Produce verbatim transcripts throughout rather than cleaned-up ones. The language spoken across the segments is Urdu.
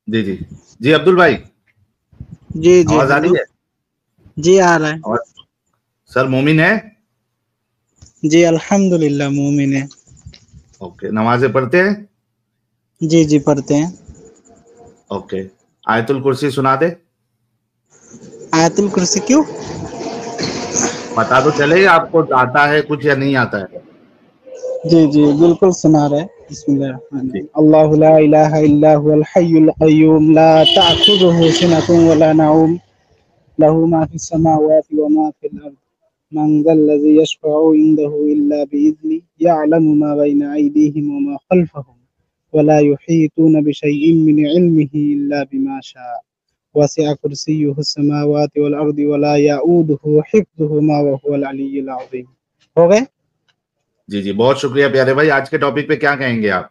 جی جی جی عبدل بھائی جی جی آواز آ ہلو رہی ہے؟ جی آ رہا ہے آواز سر مومن ہے؟ جی الحمد للہ مومن ہے. اوکے نمازیں پڑھتے ہیں؟ جی جی پڑھتے ہیں. اوکے آیت الکرسی سنا دے. آیت الکرسی کیوں؟ پتا تو چلے آپ کو آتا ہے کچھ یا نہیں آتا ہے. جی جی بالکل سنا رہے. بسم اللہ الرحمن جی الرحیم. اللہ لا الہ الا هو الحی القیوم لا تأخذه سنة ولا نوم له ما في السماوات وما في الأرض من ذا الذي يشفع عنده إلا بإذنه يعلم ما بين أيديهم وما خلفهم ولا يحيطون بشيء من علمه إلا بما شاء وسع كرسيه السماوات والأرض ولا يؤوده حفظهما وهو العلي العظيم. ہو گئے؟ جی جی بہت شکریہ پیارے بھائی. آج کے ٹاپک پہ کیا کہیں گے آپ؟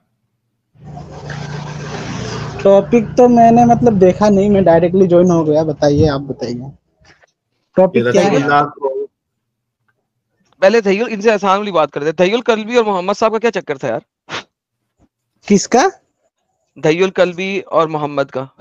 ٹاپک تو میں نے مطلب دیکھا نہیں, میں ڈائریکٹلی جوائن ہو گیا. بتائیے, آپ بتائیے کہ ٹاپک کیا رسول ہے آپ؟ اللہ کو پہلے تھیل ان سے آسان والی بات کرتے. تھیل کلبی اور محمد صاحب کا کیا چکر تھا یار؟ کس کا؟ دھیل کلبی اور محمد کا.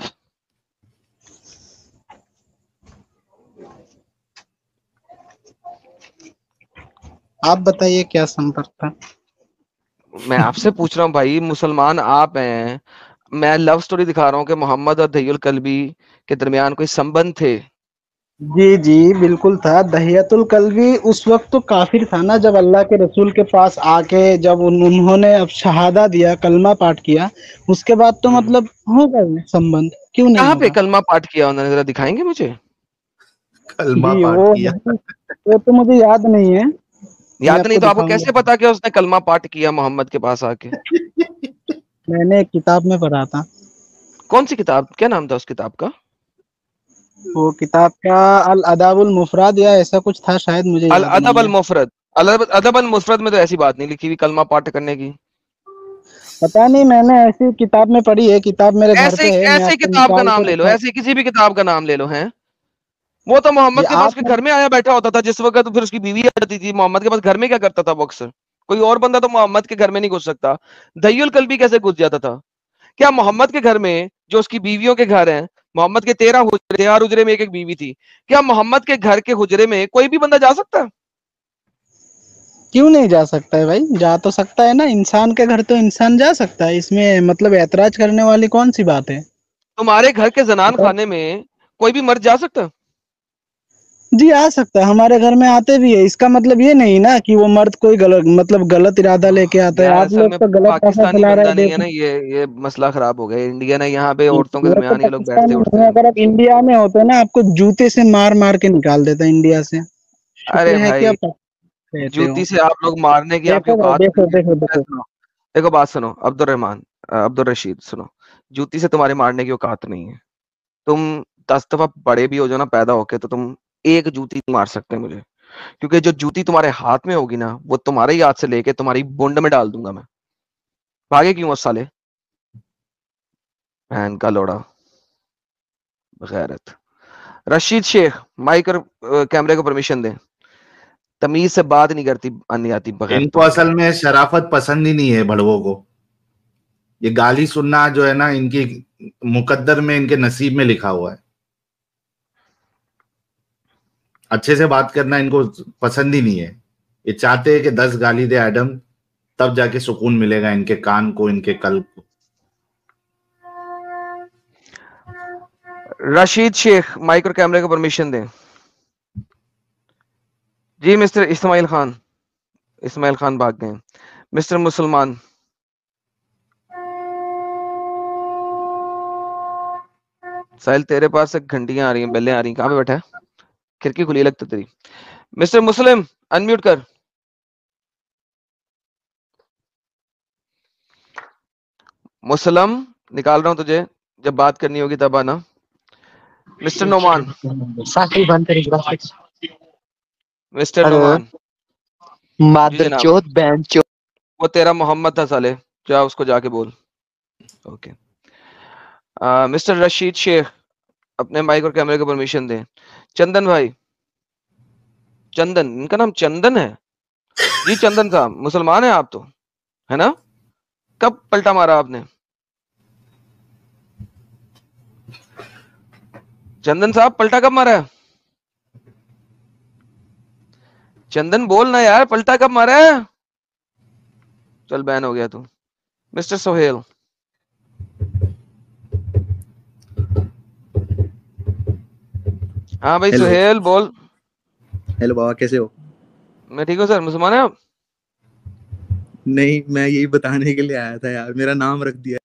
آپ بتائیے کیا سمپرک تھا. میں آپ سے پوچھ رہا ہوں بھائی, مسلمان آپ ہیں, میں لو سٹوری دکھا رہا ہوں کہ محمد اور دھیل کلبی کے درمیان کوئی سمبند تھے. جی جی بالکل تھا. دہیت الکلبی اس وقت تو کافر تھا نا, جب اللہ کے رسول کے پاس آ کے جب انہوں نے اب شہادہ دیا, کلمہ پاٹ کیا, اس کے بعد تو مطلب ہوگا سمبند, کیوں نہیں کہاں پہ ہوگا. کلمہ پاٹ کیا انہوں نے, ذرا دکھائیں گے مجھے؟ کلمہ جی پاٹ وہ کیا. وہ تو مجھے یاد نہیں ہے. میں یاد نہیں تو آپ کو دکھاؤں کیسے گا. پتا کہ اس نے کلمہ پاٹ کیا محمد کے پاس آ کے؟ میں نے ایک کتاب میں پڑھا تھا. کون سی کتاب؟ کیا نام تھا اس کتاب کا؟ وہ کتاب کا الاداب المفراد یا ایسا کچھ تھا شاید, مجھے یاد الادب نہیں ہے. المفرد. ادب المفرد میں تو ایسی بات نہیں لکھی ہوئی کلمہ پاٹ کرنے کی. پتا نہیں, میں نے ایسی کتاب میں پڑھی ہے. کتاب میرے گھر ایسے پہ ہے, میں ایسے آپ کو کتاب کا نکال نام کے لے لو, دکھا. ایسی کسی بھی کتاب کا نام لے لو. ہیں وہ تو جی محمد کے پاس آپ کے گھر میں آیا بیٹھا ہوتا تھا جس وقت, پھر اس کی بیوی آ جاتی تھی. محمد کے پاس گھر میں کیا کرتا تھا وہ اکثر؟ کوئی اور بندہ تو محمد کے گھر میں نہیں گھس سکتا. دھیل کلبی کیسے گھس جاتا تھا؟ کیا محمد کے گھر میں جو اس کی بیویوں کے گھر ہیں, محمد کے تیرہ حجرے, ہر حجرے میں ایک ایک بیوی تھی, کیا محمد کے گھر کے حجرے میں کوئی بھی بندہ جا سکتا ہے؟ کیوں نہیں جا سکتا ہے بھائی, جا تو سکتا ہے نا. انسان کے گھر تو انسان جا سکتا ہے, اس میں مطلب اعتراض کرنے والی کون سی بات ہے. تمہارے گھر کے زنان خانے میں کوئی بھی مرد جا سکتا ہے؟ جی آ سکتا ہے, ہمارے گھر میں آتے بھی ہے. اس کا مطلب یہ نہیں نا کہ وہ مرد کوئی غلط مطلب غلط ارادہ لے کے آتا ہے. یار آپ اصل لوگ میں تو غلط پیسہ پاکستانی پھیلا رہے بندہ ہیں. نہیں ہے دیکھو نا, یہ یہ مسئلہ خراب ہو گیا. انڈین ہے, یہاں پہ عورتوں کے وہ تو درمیان یہ لوگ بیٹھتے پاکستانی اٹھتے نہیں, ہیں. اگر آپ انڈیا میں ہوتے نا, آپ کو جوتے سے مار مار کے نکال دیتا انڈیا سے. ارے شکر ہے کہ بھائی, آپ کہتے ہو. جوتی سے آپ لوگ مارنے کی آپ کی دیکھو بھائی, اوقات دیکھو نہیں دیکھو ہے. دیکھو سنو دیکھو بات سنو عبد الرحمان, عبد الرشید سنو, جوتی سے تمہارے مارنے کی اوقات نہیں ہے. تم دس دفعہ بڑے بھی ہو جو نا پیدا ہو کے, تو تم ایک جوتی مار سکتے ہیں مجھے, کیونکہ جو جوتی تمہارے ہاتھ میں ہوگی نا, وہ تمہارے ہی ہاتھ سے لے کے تمہاری بونڈ میں ڈال دوں گا میں. بھاگے کیوں اس سالے بہن کا لوڑا بغیرت. رشید شیخ مائک اور کیمرے کو پرمیشن دیں. تمیز سے بات نہیں کرتی آنی آتی ان بغیرتوں. کو اصل میں شرافت پسند ہی نہیں ہے بڑووں کو. یہ گالی سننا جو ہے نا, ان کی مقدر میں, ان کے نصیب میں لکھا ہوا ہے. اچھے سے بات کرنا ان کو پسند ہی نہیں ہے. یہ چاہتے ہیں کہ دس گالی دے ایڈم, تب جا کے سکون ملے گا ان کے کان کو, ان کے قلب کو. رشید شیخ مائک اور کیمرے کو پرمیشن دیں. جی مسٹر اسماعیل خان, اسماعیل خان بھاگ گئے. مسٹر مسلمان, ساحل تیرے پاس سے گھنٹیاں آ رہی ہیں, بیلیں آ رہی ہیں, کہاں پہ بیٹھا ہے؟ کھڑکی کھلی لگتا تیری. مسٹر مسلم انمیوٹ کر. مسلم نکال رہا ہوں تجھے, جب بات کرنی ہوگی تب آنا. Mister Noman, mister Noman. جی مادر جناب, چوت بہن چوت. وہ تیرا محمد تھا سالے, جا اس کو جا کے بول. اوکے. مسٹر رشید شیخ اپنے مائک اور کیمرے کو پرمیشن دیں. چندن بھائی, چندن, ان کا نام چندن ہے؟ جی چندن صاحب, مسلمان ہیں آپ تو, ہے نا؟ کب پلٹا مارا آپ نے؟ चंदन साहब पलटा कब मारा है? चंदन बोल ना यार, पलटा कब मारा है? चल बैन हो गया तू। मिस्टर सोहेल, हाँ भाई Hello. सोहेल बोल। हेलो बाबा, कैसे हो? मैं ठीक हूँ सर। मुसलमान है आप? नहीं, मैं यही बताने के लिए आया था यार, मेरा नाम रख दिया।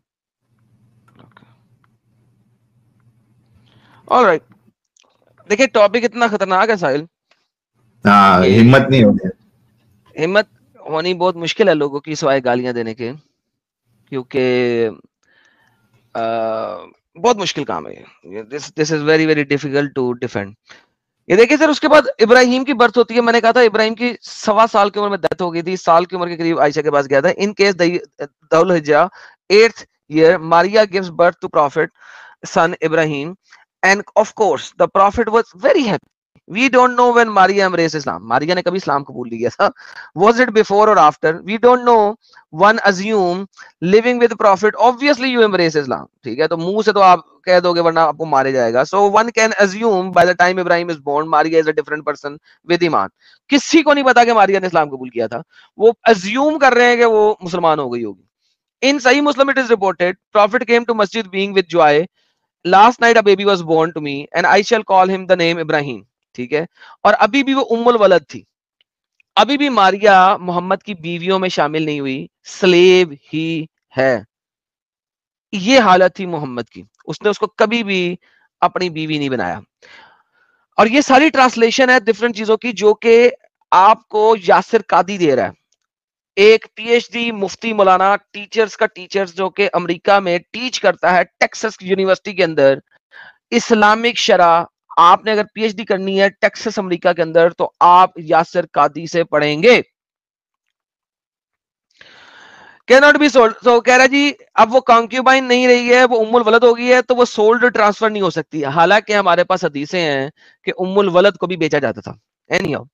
ऑलराइट, देखिए टॉपिक इतना खतरनाक है साहिल, हाँ, ये- हिम्मत नहीं होती। हिम्मत होनी बहुत मुश्किल है लोगों की सिवाय गालियां देने के, क्योंकि आ, बहुत मुश्किल काम है। This this is very very difficult to defend. ये देखिए सर, उसके बाद इब्राहिम की बर्थ होती है। मैंने कहा था इब्राहिम की सवा साल की उम्र में डेथ हो गई थी, साल की उम्र के करीब आयशा के पास गया था। इन केस दुल हिज्जा eighth year Maria gives birth to prophet son Ibrahim, and of course the prophet was very happy. We don't know when Maria embraced Islam. Maria ने कभी इस्लाम कबूल नहीं किया था. Was it before or after? We don't know. One assume living with Prophet, obviously you embrace Islam. ठीक है, तो मुंह से तो आप कह दोगे वरना आपको मारे जाएगा. So one can assume by the time Ibrahim is born, Maria is a different person with iman. किसी को नहीं पता कि मारिया ने इस्लाम कबूल किया था. वो assume कर रहे हैं कि वो मुसलमान हो गई होगी. In Sahih Muslim it is reported, Prophet came to masjid being with joy. Last night a baby was born to me and I shall call him the name Ibrahim. ठीक है, और अभी भी वो उम्मुल वलद थी, अभी भी मारिया मोहम्मद की बीवियों में शामिल नहीं हुई, स्लेव ही है। ये हालत थी मोहम्मद की, उसने उसको कभी भी अपनी बीवी नहीं बनाया। और ये सारी ट्रांसलेशन है डिफरेंट चीजों की जो कि आपको यासिर कादी दे रहा है, एक पीएचडी मुफ्ती मौलाना, टीचर्स का टीचर्स जो कि अमेरिका में टीच करता है टेक्सास यूनिवर्सिटी के अंदर इस्लामिक शरा। आपने अगर पीएचडी करनी है टेक्सास अमेरिका के अंदर तो आप यासिर कादी से पढ़ेंगे। Can not be sold. तो कह रहा जी अब वो कॉन्क्यूबाइन नहीं रही है, वो उम्मुल वलद हो गई है, तो वो सोल्ड ट्रांसफर नहीं हो सकती। हालांकि हमारे पास हदीसें हैं कि उम्मुल वलद को भी बेचा जाता था। Anyhow,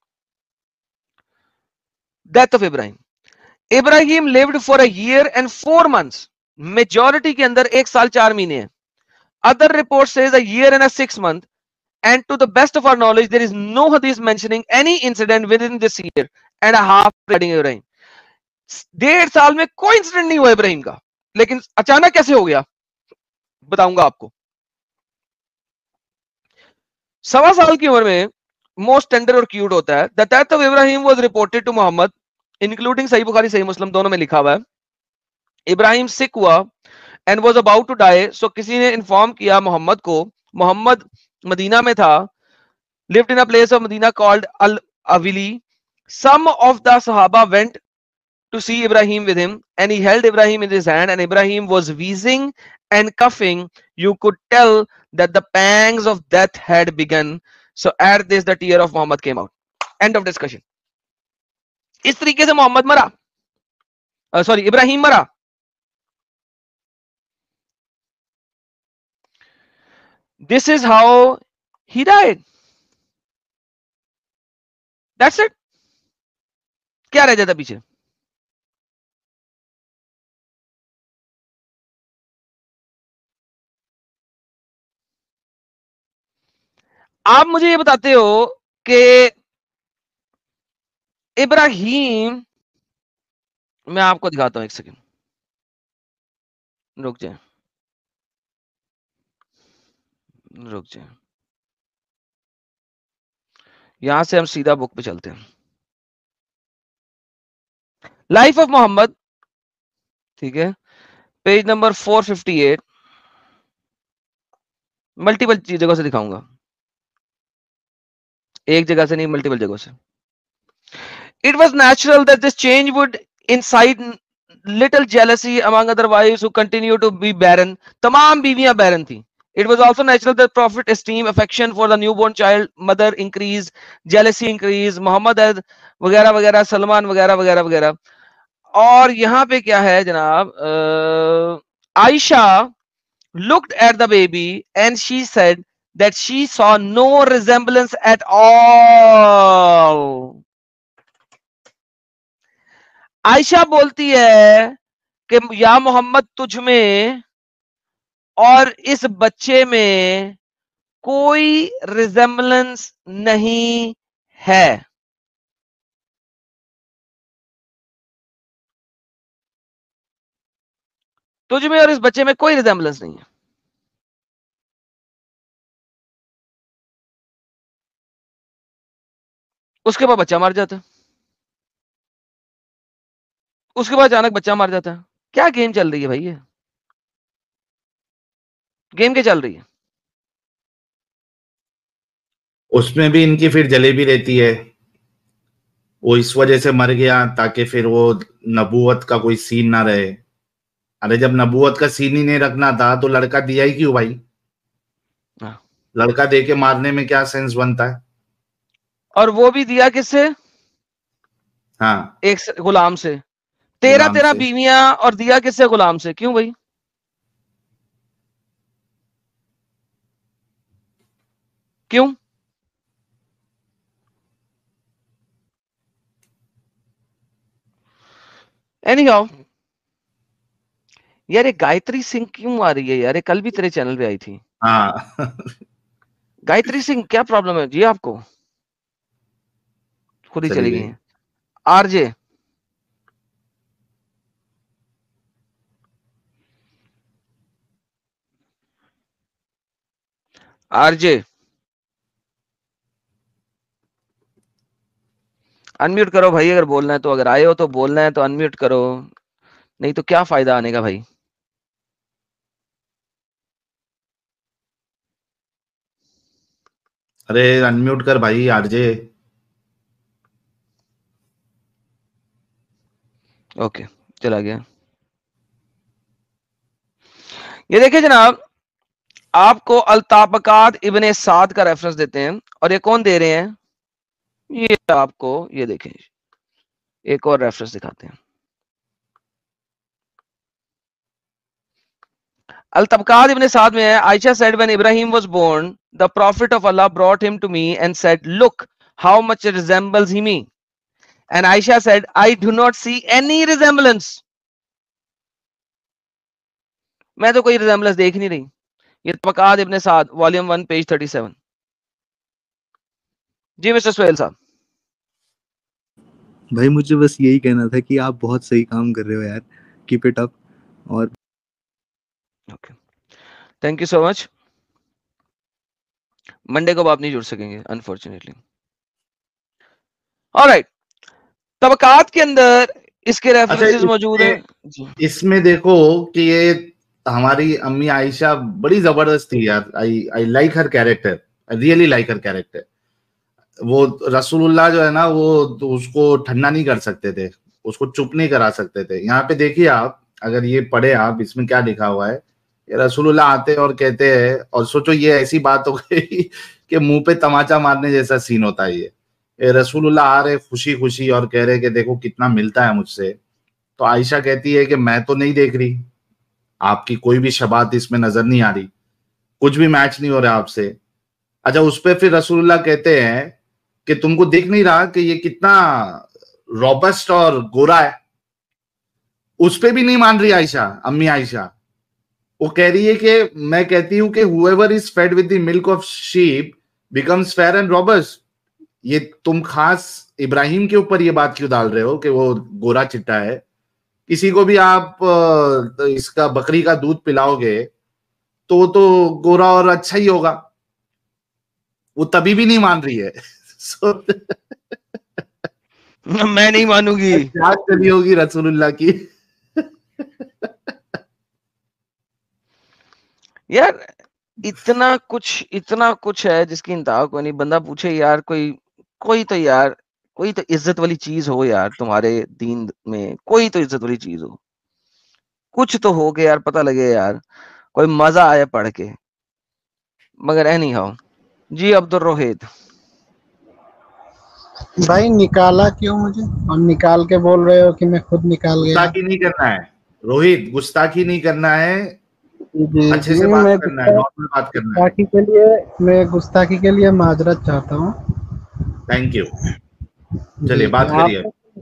death of Ibrahim. Ibrahim lived for a year and four months. Majority के अंदर एक साल चार महीने हैं। Other report says a year and a six month, and to the best of our knowledge there is no hadith mentioning any incident within this year and a half regarding Ibrahim. डेढ़ साल में कोई इंसिडेंट नहीं हुआ इब्राहिम का, लेकिन अचानक कैसे हो गया बताऊंगा आपको। सवा साल की उम्र में मोस्ट टेंडर और क्यूट होता है। The death of Ibrahim was reported to Muhammad including Sahih Bukhari सही मुस्लिम दोनों में लिखा हुआ है। इब्राहिम सिक हुआ and was about to die, so किसी ने इन्फॉर्म किया मोहम्मद को। मोहम्मद मदीना में था, lived in a place of Medina called Al-Awili. Some of the Sahaba went to see Ibrahim with him and he held Ibrahim in his hand and Ibrahim was wheezing and coughing. You could tell that the pangs of death had begun. So at this the tear of Muhammad came out. End of discussion. इस तरीके से मोहम्मद मरा, सॉरी इब्राहिम मरा। This is how he died. That's it. क्या रह जाता पीछे? आप मुझे ये बताते हो कि इब्राहिम, मैं आपको दिखाता हूं, एक सेकंड रुक जाए रुक जाए यहां से हम सीधा बुक पे चलते हैं। लाइफ ऑफ मोहम्मद, ठीक है, page number four fifty eight. Multiple जगह से दिखाऊंगा, एक जगह से नहीं, मल्टीपल जगह से। It was natural that this change would incite little jealousy among other wives who continue to be barren. तमाम बीवियां बैरन थी। It was also natural that Prophet esteem affection for the newborn child mother increase, jealousy increase, Muhammad वगैरह वगैरह, सलमान वगैरह वगैरह वगैरह। और यहाँ पे क्या है जनाब, Ayesha looked at the baby and she said that she saw no resemblance at all. Ayesha बोलती है कि या मोहम्मद तुझ में और इस बच्चे में کوئی ریزمبلنس نہیں ہے. تجھ میں اور اس بچے میں کوئی ریزمبلنس نہیں ہے. اس کے بعد بچہ مر جاتا ہے, اس کے بعد اچانک بچہ مر جاتا ہے. کیا گیم چل رہی ہے بھائی؟ یہ گیم کیا چل رہی ہے؟ اس میں بھی ان کی پھر جلیبی رہتی ہے. وہ اس وجہ سے مر گیا تاکہ پھر وہ نبوت کا کوئی سین نہ رہے. ارے جب نبوت کا سین ہی نہیں رکھنا تھا تو لڑکا دیا ہی کیوں بھائی؟ لڑکا دے کے مارنے میں کیا سینس بنتا ہے؟ اور وہ بھی دیا کس سے؟ ہاں, ایک غلام سے. تیرہ غلام تیرہ سے. بیویاں اور دیا کس سے؟ غلام سے. کیوں بھائی؟ کیوں؟ اینی ہاؤ یار یہ گایتری سنگھ کیوں آ رہی ہے یار؟ یہ کل بھی تیرے چینل پہ آئی تھی. ہاں گایتری سنگھ کیا پرابلم ہے جی آپ کو؟ خود ہی چلی گئی ہیں. R J R J unmute کرو بھائی اگر بولنا ہے تو. اگر آئے ہو تو بولنا ہے تو انمیوٹ کرو, نہیں تو کیا فائدہ آنے کا بھائی. ارے انمیوٹ کر بھائی آر جے. اوکے چلا گیا. یہ دیکھیں جناب, آپ کو الطابقات ابن سعد کا ریفرنس دیتے ہیں, اور یہ کون دے رہے ہیں؟ یہ آپ کو یہ دیکھیں ایک اور ریفرنس دکھاتے ہیں. الطبقات ابن سعد میں ہے, عائشہ said when Ibrahim was born the prophet of Allah brought him to me and said look how much it resembles me, and Aisha said I do not see any resemblance. میں تو کوئی ریزمبلنس دیکھ نہیں رہی. یہ طبقات ابن سعد volume one page thirty seven. جی مسٹر سہیل صاحب. بھائی مجھے بس یہی کہنا تھا کہ آپ بہت صحیح کام کر رہے ہو یار, کیپ اٹ اپ. اور okay thank you so much. Monday کو آپ نہیں جڑ سکیں گے انفارچونیٹلی. آلرائٹ, طبقات کے اندر اس کے ریفرنسز موجود ہیں. اس میں دیکھو کہ یہ ہماری امی عائشہ بڑی زبردست تھی یار. I like her character, really like her character. وہ رسول اللہ جو ہے نا وہ اس کو ٹھنڈا نہیں کر سکتے تھے, اس کو چپ نہیں کرا سکتے تھے. یہاں پہ دیکھیے آپ, اگر یہ پڑھے آپ, اس میں کیا لکھا ہوا ہے. رسول اللہ آتے اور کہتے ہیں, اور سوچو یہ ایسی بات ہو گئی کہ منہ پہ تماچا مارنے جیسا سین ہوتا ہے. یہ رسول اللہ آ رہے خوشی خوشی اور کہہ رہے کہ دیکھو کتنا ملتا ہے مجھ سے. تو عائشہ کہتی ہے کہ میں تو نہیں دیکھ رہی, آپ کی کوئی بھی شباہت اس میں نظر نہیں آ رہی, کچھ بھی میچ نہیں ہو رہا آپ سے. اچھا اس پہ پھر رسول اللہ کہتے ہیں کہ تم کو دیکھ نہیں رہا کہ یہ کتنا روبسٹ اور گورا ہے. اس پہ بھی نہیں مان رہی عائشہ, امی عائشہ. وہ کہہ رہی ہے کہ میں کہتی ہوں کہ whoever is fed with the milk of sheep becomes fair and robust. یہ تم خاص ابراہیم کے اوپر یہ بات کیوں ڈال رہے ہو کہ وہ گورا چٹا ہے؟ کسی کو بھی آپ اس کا بکری کا دودھ پلاؤ گے تو وہ تو گورا اور اچھا ہی ہوگا. وہ تبھی بھی نہیں مان رہی ہے. میں نہیں مانوں گی. کیا چلی ہوگی رسول اللہ کی. یار اتنا کچھ اتنا کچھ ہے جس کی انتہا کوئی نہیں. بندہ پوچھے یار کوئی کوئی تو یار کوئی تو عزت والی چیز ہو یار تمہارے دین میں, کوئی تو عزت والی چیز ہو, کچھ تو ہو کے یار پتہ لگے یار, کوئی مزہ آیا پڑھ کے. مگر اینی ہاؤ. جی عبد الرحید بھائی نکالا کیوں مجھے؟ اور نکال کے بول رہے ہو کہ میں خود نکال گیا. گستاخی نہیں کرنا ہے روہت, گستاخی نہیں کرنا ہے, جی اچھے جی سے میں بات کرنا ہے, نارمل بات کرنا ہے. گستاخی کے لیے میں گستاخی کے لیے معذرت چاہتا ہوں. Thank you. جی چلیے جی بات آپ کریے.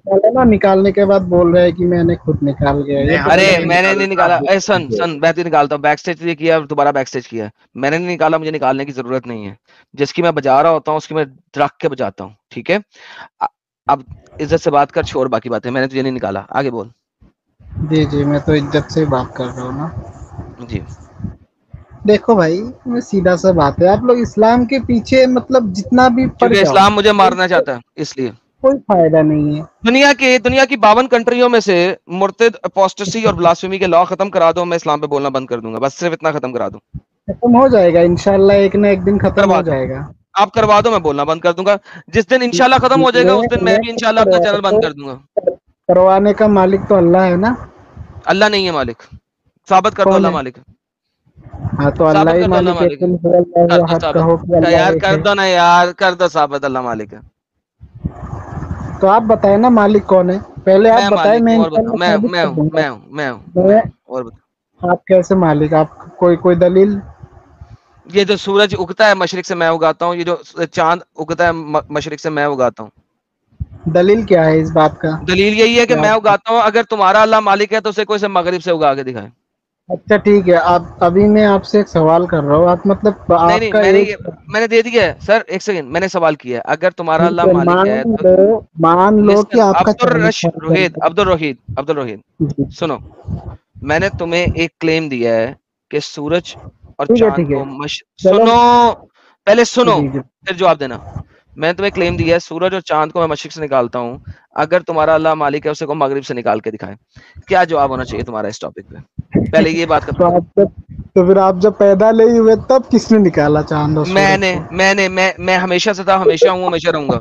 निकाला ना, निकालने के बाद बोल रहे हैं कि मैंने खुद निकाल गया। ये तो अरे गलत है। मैंने नहीं निकाला, ए सन सन मैं तो निकालता हूँ, बैक स्टेज किया दोबारा बैक स्टेज किया, मैंने नहीं निकाला, मुझे निकालने की जरूरत नहीं है, जिसकी मैं बजा रहा होता हूँ उसकी मैं रख के बजाता हूँ, ठीक है। अब इज्जत से बात कर, छोड़ बाकी बातें, मैंने तुझे नहीं निकाला, आगे बोल। जी जी, मैं तो इज्जत से बात कर रहा हूँ ना जी। देखो भाई, मैं सीधा सा बात है, आप लोग इस्लाम के पीछे मतलब जितना भी पड़ क्योंकि जाओ, इस्लाम मुझे मारना चाहता है, इसलिए कोई फायदा नहीं है। दुनिया के दुनिया की बावन कंट्रियों में से मुर्तद, अपोस्टेसी और ब्लास्फेमी के लॉ खत्म करा दो, मैं इस्लाम पे बोलना बंद कर दूंगा, बस सिर्फ इतना खत्म करा दो। खत्म हो जाएगा इंशाल्लाह, एक ना एक दिन खत्म करवा हो दो, जाएगा। आप करवा दो, मैं बोलना बंद कर दूंगा। जिस दिन इंशाल्लाह खत्म हो जाएगा उस दिन मैं भी इंशाल्लाह अपना चैनल बंद कर दूंगा। करवाने का मालिक तो अल्लाह है ना। अल्लाह नहीं है मालिक, साबित कर दो अल्लाह मालिक है। हाँ तो अल्लाह ही मालिक है, तुम कहो कि अल्लाह यार एक कर है। दो ना यार, कर दो साबित अल्लाह मालिक है। तो आप बताए ना मालिक कौन है, पहले आप बताए, मैं और बताओ, मैं मैं हूँ मैं हूँ मैं हूँ मैं और बताओ। आप कैसे मालिक, आप कोई कोई दलील? ये जो सूरज उगता है मशरिक से मैं उगाता हूँ, ये जो चांद उगता है मशरिक से मैं उगाता हूँ। दलील क्या है इस बात का? दलील यही है कि मैं उगाता हूँ, अगर तुम्हारा अल्लाह मालिक है तो उसे कोई से मगरिब से उगा के दिखाए। अच्छा ठीक है, आप अभी मैं आपसे एक सवाल कर रहा हूँ, आप मतलब नहीं नहीं आपका मैंने एक... ये मैंने दे दिया है सर, एक सेकंड, मैंने सवाल किया है, अगर तुम्हारा अल्लाह मालिक है तो मान लो कि आपका अब्दुल रोहित अब्दुल रोहित अब्दुल रोहित सुनो, मैंने तुम्हें एक क्लेम दिया है कि सूरज और चांद को मश सुनो पहले सुनो फिर जवाब देना। मैंने तुम्हें क्लेम दिया है सूरज और चांद को मैं मशरिक से निकालता हूँ, अगर तुम्हारा अल्लाह मालिक है उसे को मगरिब से निकाल के दिखाए। क्या जवाब होना चाहिए तुम्हारा इस टॉपिक पे? पहले ये बात तो, आप जब, तो फिर आप जब पैदा नहीं हुए तब किसने निकाला चांद और सूरज? मैंने मैंने मैं मैं हमेशा से था, हमेशा हूँ, हमेशा रहूंगा।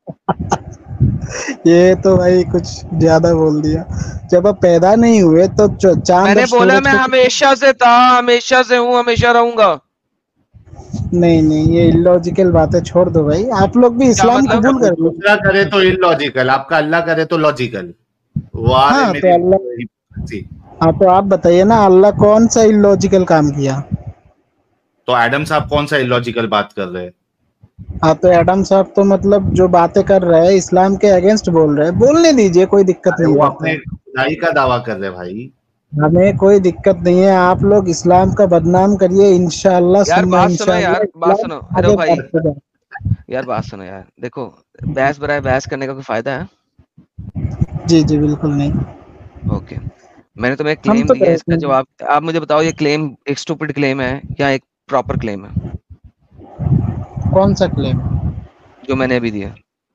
ये तो भाई कुछ ज्यादा बोल दिया। जब आप पैदा नहीं हुए तो चांद, मैंने बोला मैं हमेशा से था, हमेशा से हूँ, हमेशा रहूंगा। नहीं नहीं, ये इलॉजिकल बातें छोड़ दो भाई, आप लोग भी इस्लाम कबूल कर लो। दूसरा करे तो इलॉजिकल, आपका अल्लाह करे तो लॉजिकल। वो आ हाँ, रहे तो अल्लाह, हाँ तो आप बताइए ना, अल्लाह कौन सा इलॉजिकल काम किया? तो एडम साहब कौन सा इलॉजिकल बात कर रहे हैं? हाँ तो एडम साहब तो मतलब जो बातें कर रहे हैं इस्लाम के अगेंस्ट बोल रहे हैं, बोलने दीजिए, कोई दिक्कत नहीं। वो अपने खुदाई का दावा कर रहे भाई, हमें कोई दिक्कत नहीं है, आप लोग इस्लाम का बदनाम करिए इंशाअल्लाह। यार बात सुनो यार, बात सुनो, अरे भाई यार बात सुनो यार, देखो बहस बराए बहस करने का कोई फायदा है? जी जी बिल्कुल नहीं। ओके, मैंने तुम्हें एक क्लेम दिया है, इसका जवाब आप मुझे बताओ, ये क्लेम एक स्टूपिड क्लेम है या एक प्रॉपर क्लेम है? कौन सा क्लेम जो मैंने अभी दिया?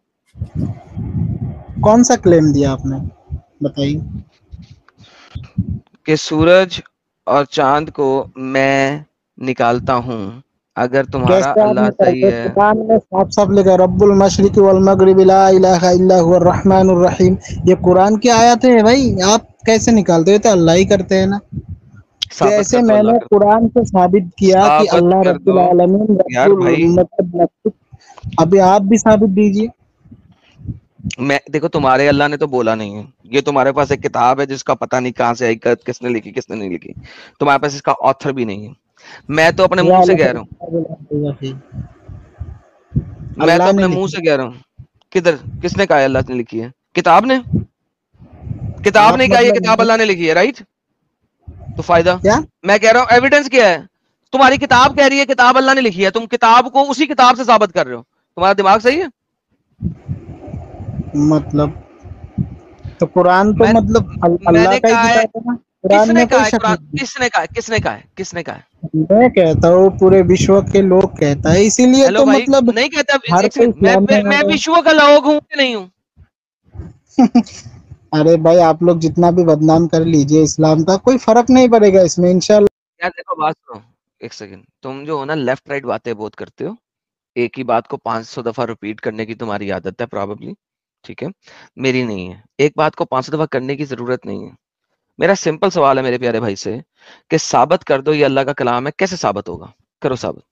कौन सा क्लेम दिया आपने, बताइए। कि सूरज और चांद को मैं निकालता हूँ, अगर तुम्हारा अल्लाह सही है। कुरान में साफ साफ लिखा रब्बुल मशरिक़ि वल मग़रिबि ला इलाहा इल्ला हुवर रहमानुर रहीम, ये कुरान की आयत है भाई, आप कैसे निकालते हो? तो अल्लाह ही करते हैं ना। जैसे मैंने कुरान से साबित किया कि अल्लाह रब्बुल आलमीन रब्बुल, अभी आप भी साबित दीजिए। मैं देखो, तुम्हारे अल्लाह ने तो बोला नहीं है, ये तुम्हारे पास एक किताब है जिसका पता नहीं कहाँ से आई, किसने लिखी किसने नहीं लिखी, तुम्हारे पास इसका ऑथर भी नहीं है। मैं तो अपने मुंह से कह रहा हूँ, मैं तो अपने मुंह से कह रहा हूँ। किधर किसने कहा अल्लाह ने लिखी है? किताब ने किताब ने कहा ये किताब अल्लाह ने लिखी है, राइट? तो फायदा क्या? मैं कह रहा हूँ एविडेंस क्या है? तुम्हारी किताब कह रही है किताब अल्लाह ने लिखी है, तुम किताब को उसी किताब से साबित कर रहे हो। तुम्हारा दिमाग सही है? मतलब तो कुरान तो मतलब अल्लाह का ही किताब है ना। किसने कहा है? किसने कहा किसने कहा है किसने कहा है? मैं कहता हूँ पूरे विश्व के लोग कहता है, इसीलिए तो मतलब नहीं कहता। मैं, मैं, मैं विश्व का लोग हूँ कि नहीं हूँ? अरे भाई आप लोग जितना भी बदनाम कर लीजिए इस्लाम का, कोई फर्क नहीं पड़ेगा इसमें इंशाल्लाह। यार देखो बात सुनो एक सेकंड, तुम जो हो ना लेफ्ट राइट बातें बहुत करते हो, एक ही बात को पांच सौ दफा रिपीट करने की तुम्हारी आदत है प्रॉबेबली, ठीक है? मेरी नहीं है। एक बात को पांच सौ दफा करने की जरूरत नहीं है। मेरा सिंपल सवाल है मेरे प्यारे भाई से कि साबित कर दो ये अल्लाह का कलाम है। कैसे साबित होगा? करो साबित।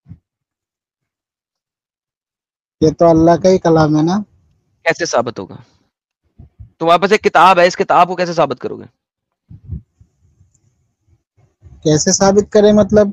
ये तो अल्लाह का ही कलाम है ना। कैसे साबित होगा? तुम्हारे पास एक किताब है, इस किताब को कैसे साबित करोगे? कैसे साबित करें मतलब?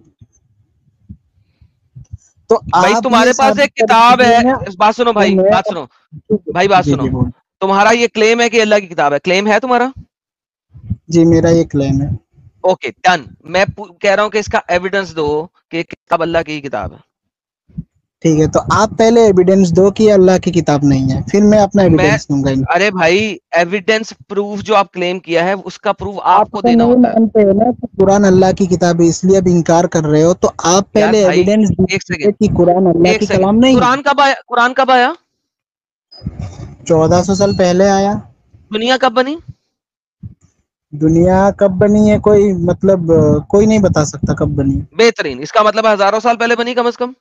तो भाई तुम्हारे पास एक किताब है, बात सुनो भाई, बात सुनो भाई, बात सुनो। تمہارا یہ کلیم ہے کہ اللہ کی کتاب ہے, کلیم ہے تمہارا؟ جی میرا یہ کلیم ہے. Okay done. میں کہہ رہا ہوں کہ اس کا ایویڈنس دو کہ کتاب اللہ کی کتاب ہے. ٹھیک ہے, تو آپ پہلے ایویڈنس دو کہ اللہ کی کتاب نہیں ہے, پھر میں اپنا ایویڈنس دوں گا. ارے بھائی ایویڈنس پروف جو آپ کلیم کیا ہے اس کا پروف آپ آپ کو تو دینا نہیں ہوتا ہے. مانتے ہیں نا کہ قرآن اللہ کی کتاب ہے, اس لیے اب انکار کر رہے ہو. تو آپ پہلے یار بھائی ایویڈنس ایک دیجیے سیکنڈ کہ قرآن اللہ ایک کی سیکنڈ کلام نہیں ہے. قرآن کب آیا؟ قرآن کب آیا؟ چودہ سو سال پہلے آیا. دنیا کب بنی؟ دنیا کب بنی ہے کوئی مطلب کوئی نہیں بتا سکتا کب بنی. بہترین. اس کا مطلب ہزاروں سال پہلے بنی کم از کم.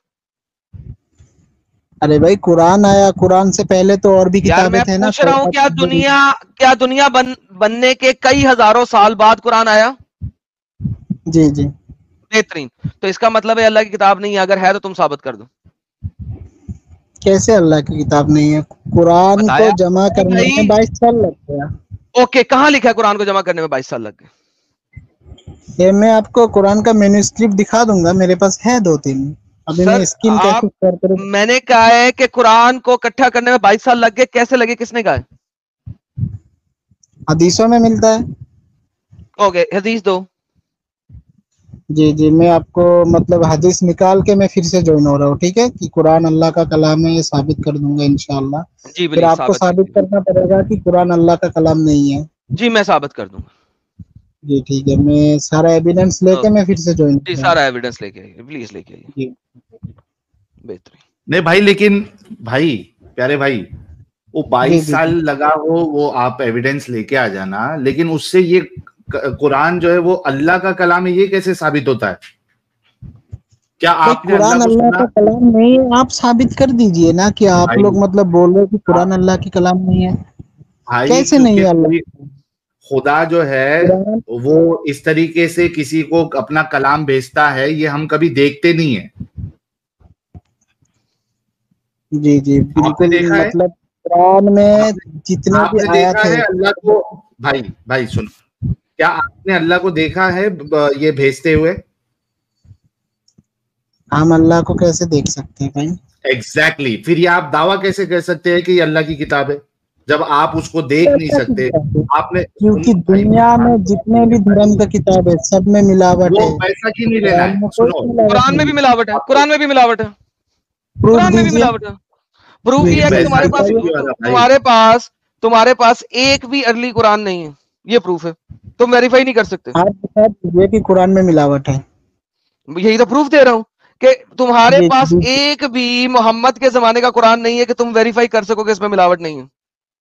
ارے بھائی قرآن آیا, قرآن سے پہلے تو اور بھی یار کتابیں میں تھے نا. پوچھ رہا ہوں کیا دنیا کیا دنیا بن بننے کے کئی ہزاروں سال بعد قرآن آیا؟ جی جی بہترین. تو اس کا مطلب ہے اللہ کی کتاب نہیں ہے, اگر ہے تو تم ثابت کر دو. کیسے اللہ کی کتاب نہیں ہے؟ قرآن کو بتایا جمع کرنے بھائی. میں بائیس سال لگ گیا. اوکے کہاں لکھا ہے قرآن کو جمع کرنے میں بائیس سال لگ گئے؟ یہ میں آپ کو قرآن کا مینوسکرپٹ دکھا دوں گا, میرے پاس ہے دو تین. ابھی میں سر اسکرین آپ, کیسے شیئر کروں؟ میں نے کہا ہے کہ قرآن کو اکٹھا کرنے میں بائیس سال لگ گئے. کیسے لگے؟ کس نے کہا ہے؟ حدیثوں میں ملتا ہے. اوکے حدیث دو. جی جی میں آپ کو مطلب حدیث نکال کے میں پھر سے جوائن ہو رہا ہوں, ٹھیک ہے, کہ قرآن اللہ کا کلام ہے, یہ ثابت کر دوں گا انشاءاللہ. جی پھر پلیز آپ کو ثابت ثابت کیجیے. کرنا پڑے گا کہ قرآن اللہ کا کلام نہیں ہے. جی میں ثابت کر دوں گا. جی ٹھیک ہے, میں سارا ایویڈنس لے کے میں پھر سے جوائن جی ہو رہا ہوں. سارا ایویڈنس لے کے آئیے پلیز, لے کے آئیے. جی بہترین. نہیں بھائی, لیکن بھائی پیارے بھائی, وہ جی بائیس جی سال لگا ہو وہ آپ ایویڈنس لے کے آ جانا, لیکن اس سے یہ قرآن جو ہے وہ اللہ کا کلام ہے, یہ کیسے ثابت ہوتا ہے؟ کیا آپ نے قرآن اللہ کو اللہ سنا؟ کا کلام نہیں ہے, آپ ثابت کر دیجئے نا کہ آپ بھائی لوگ مطلب بول رہے کہ قرآن اللہ کی کلام نہیں ہے. بھائی کیسے نہیں کیونکہ ہے اللہ کوئی خدا جو ہے قرآن؟ وہ اس طریقے سے کسی کو اپنا کلام بھیجتا ہے, یہ ہم کبھی دیکھتے نہیں ہیں. جی جی آپ نے بالکل, دیکھا ہے, مطلب قرآن میں آپ نے جتنے آپ بھی نے آیات دیکھا ہے. ہے اللہ کو. بھائی بھائی سنو, کیا آپ نے اللہ کو دیکھا ہے یہ بھیجتے ہوئے؟ ہم اللہ کو کیسے دیکھ سکتے ہیں بھائی؟ ایگزیکٹلی. پھر یہ آپ دعویٰ کیسے کر سکتے ہیں کہ یہ اللہ کی کتاب ہے جب آپ اس کو دیکھ نہیں سکتے؟ آپ نے کیونکہ بھائی دنیا میں جتنے بھی دھرم کا کتاب ہے سب میں ملاوٹ وہ ہے. پیسہ کی نہیں لینا قرآن ہے. میں کوئی سنو, ملاوٹ قرآن میں نہیں بھی ہے. ملاوٹ ہے, آپ کو قرآن میں بھی ملاوٹ ہے, پروف قرآن میں بھی دیجیے. ملاوٹ ہے. پروف جی یہ ہے کہ جی پیسہ تمہارے پاس کی بتائیے. والا بھائی. تمہارے پاس تمہارے پاس ایک بھی ارلی قرآن نہیں ہے, یہ پروف ہے. تم ویریفائی نہیں کر سکتے. آپ بتا دیجیے کہ قرآن میں ملاوٹ ہے. یہی تو پروف دے رہا ہوں کہ تمہارے جی پاس جی ایک بھی محمد کے زمانے کا قرآن نہیں ہے کہ تم ویریفائی کر سکو کہ اس میں ملاوٹ نہیں ہے.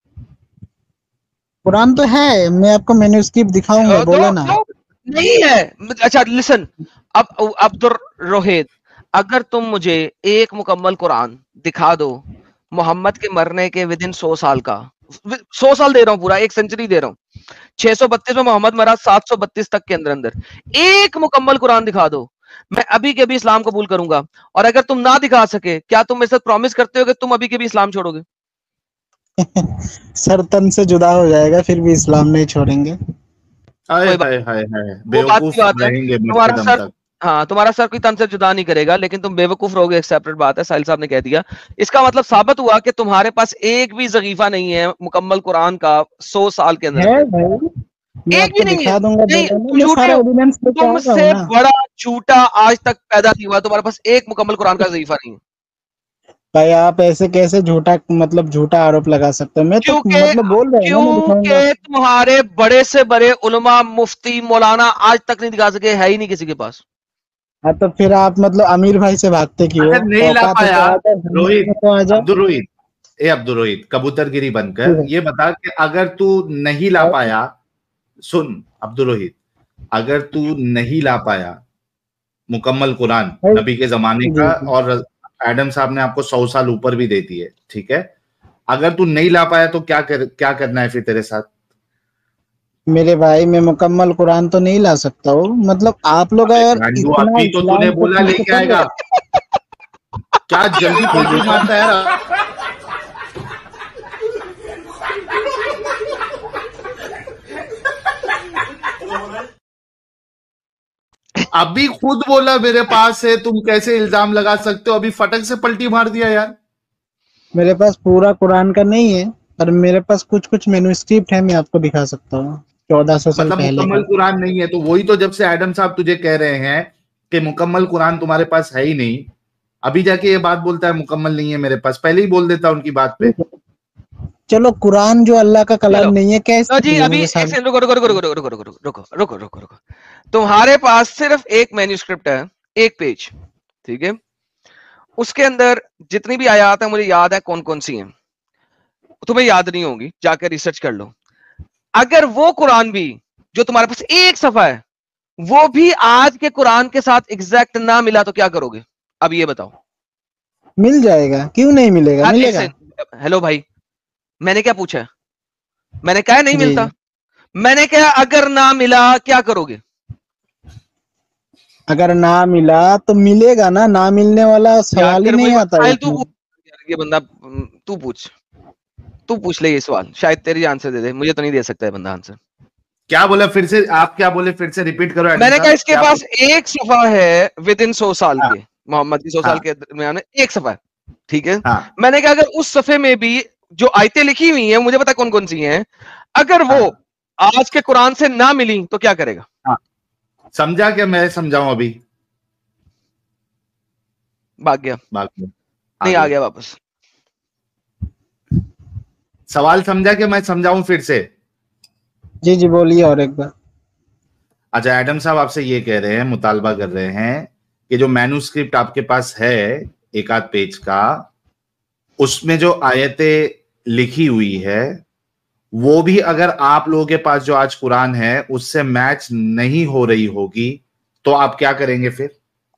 قرآن تو ہے, میں آپ کو مینوسکرپٹ دکھاؤں گا, دو بولا نا. دو نہیں ہے. اچھا لسن, اب عبد الروحید, اگر تم مجھے ایک مکمل قرآن دکھا دو محمد کے مرنے کے ود ان سو سال کا, سو سال دے رہا ہوں, پورا ایک سینچری دے رہا ہوں, چھ سو بتیس میں محمد مرا, سات سو بتیس تک کے اندر اندر ایک مکمل قرآن دکھا دو, میں ابھی کے ابھی اسلام قبول کروں گا. اور اگر تم نہ دکھا سکے, کیا تم میرے ساتھ پرومس کرتے ہو کہ تم ابھی کے بھی اسلام چھوڑو گے؟ سر تن سے جدا ہو جائے گا پھر بھی اسلام نہیں چھوڑیں گے. کوئی بات, وہ بات کی بات ہے. رہیں گے مرتے تمہارا دم سر, تک. ہاں تمہارا سر کوئی تن سے جدا نہیں کرے گا, لیکن تم بے وقوف رہو گے, ایک سیپریٹ بات ہے. ساحل صاحب نے کہہ دیا. اس کا مطلب ثابت ہوا کہ تمہارے پاس ایک بھی ضعیفہ نہیں ہے مکمل قرآن کا سو سال کے اندر ہے اندر, بھائی, میں ایک آپ بھی کو نہیں ہے. دکھا دوں گا. نہیں بولے نا تم میں جھوٹے سارا ہو, ایویڈنس لے کے تم آ رہا ہوں سے نا. بڑا جھوٹا آج تک پیدا نہیں ہوا. تمہارے پاس ایک مکمل قرآن کا ضعیفہ نہیں ہے. بھائی آپ ایسے کیسے جھوٹا مطلب جھوٹا آروپ لگا سکتے ہیں؟ میں تو کیونکہ مطلب بول رہا ہوں نا, میں دکھاؤں گا. کیونکہ تمہارے بڑے سے بڑے علماء, مفتی, مولانا آج تک نہیں دکھا سکے, ہے ہی نہیں کسی کے پاس. ہاں تو پھر آپ مطلب امیر بھائی سے بھاگتے کیوں؟ اگر نہیں لا اوقات ہے پایا, تو آ جاؤ, روہت, تو آ جاؤ. عبد الروہید, اے عبد الروہید, کبوتر گیری بن کر یہ بتا کہ اگر تو نہیں لا پایا, سن عبد الروہید, اگر تو نہیں لا پایا مکمل قرآن نبی کے زمانے کا, اور ایڈم صاحب نے آپ کو سو سال اوپر بھی دیتی ہے, ٹھیک ہے, اگر تو نہیں لا پایا تو کیا کر, کیا کرنا ہے پھر تیرے ساتھ؟ میرے بھائی میں مکمل قرآن تو نہیں لا سکتا ہوں, مطلب آپ لوگ اگر گانڈو اتنا ابھی تو تو نے اسلام کو بولا لے پیچھے کے کر آئے گا, کیا جلدی پلٹی رہے. مارتا ہے یار. ابھی خود بولا میرے پاس ہے, تم کیسے الزام لگا سکتے ہو؟ ابھی فٹک سے پلٹی مار دیا یار. میرے پاس پورا قرآن کا نہیں ہے, پر میرے پاس کچھ کچھ مینوسکرپٹ ہے, میں آپ کو دکھا سکتا ہوں چودہ سو سال مطلب پہلے کا. مکمل قرآن نہیں ہے. تو وہی تو جب سے ایڈم صاحب تجھے کہہ رہے ہیں کہ مکمل قرآن تمہارے پاس ہے ہی نہیں, ابھی جا کے یہ بات بولتا ہے مکمل نہیں ہے میرے پاس, پہلے ہی بول دیتا ان کی بات پہ. چلو قرآن جو اللہ کا چلو کلام نہیں ہے کیسے جی, ابھی ایک سیکنڈ رکو رکو رکو رکو رکو رکو رکو رکو رکو رکو تمہارے پاس صرف ایک مینوسکرپٹ ہے, ایک پیج, ٹھیک ہے, اس کے اندر جتنی بھی آیات ہیں مجھے یاد ہے کون کون سی ہیں, تمہیں یاد نہیں ہوگی, جا کے ریسرچ کر لو. اگر وہ قرآن بھی جو تمہارے پاس ایک صفحہ ہے وہ بھی آج کے قرآن کے ساتھ ایگزیکٹ نہ ملا تو کیا کرو گے؟ اب یہ بتاؤ. مل جائے گا, کیوں نہیں ملے گا, ملے گا. ہیلو بھائی, میں نے کیا پوچھا, میں نے کہا نہیں جی ملتا, میں نے کہا اگر نہ ملا کیا کرو گے؟ اگر نہ ملا تو ملے گا نا, نہ ملنے والا سوال ہی نہیں آتا ہے. یہ بندہ تو پوچھ تو پوچھ لے یہ سوال, شاید تیری آنسر دے دے, مجھے تو نہیں دے سکتا ہے بندہ آنسر. کیا بولا پھر سے, آپ کیا بولے پھر سے ریپیٹ کرو. میں نے کہا اس کے پاس ایک صفحہ ہے ود ان سو سال کے, محمد کی سو سال کے درمیان ایک صفحہ ہے, ٹھیک ہے. میں نے کہا اگر اس صفحے میں بھی جو آیتیں لکھی ہوئی ہیں مجھے پتا کون کون سی ہیں, اگر وہ آج کے قرآن سے نہ ملی تو کیا کرے گا؟ سمجھا کہ میں سمجھاؤں ابھی؟ بھاگ گیا, نہیں آ گیا واپس. سوال سمجھا کہ میں سمجھاؤں پھر سے؟ جی جی بولیے اور ایک بار. اچھا, ایڈم صاحب آپ سے یہ کہہ رہے ہیں, مطالبہ کر رہے ہیں کہ جو مینوسکرپٹ آپ کے پاس ہے ایک آدھ پیج کا, اس میں جو آیتیں لکھی ہوئی ہے وہ بھی اگر آپ لوگوں کے پاس جو آج قرآن ہے اس سے میچ نہیں ہو رہی ہوگی تو آپ کیا کریں گے پھر؟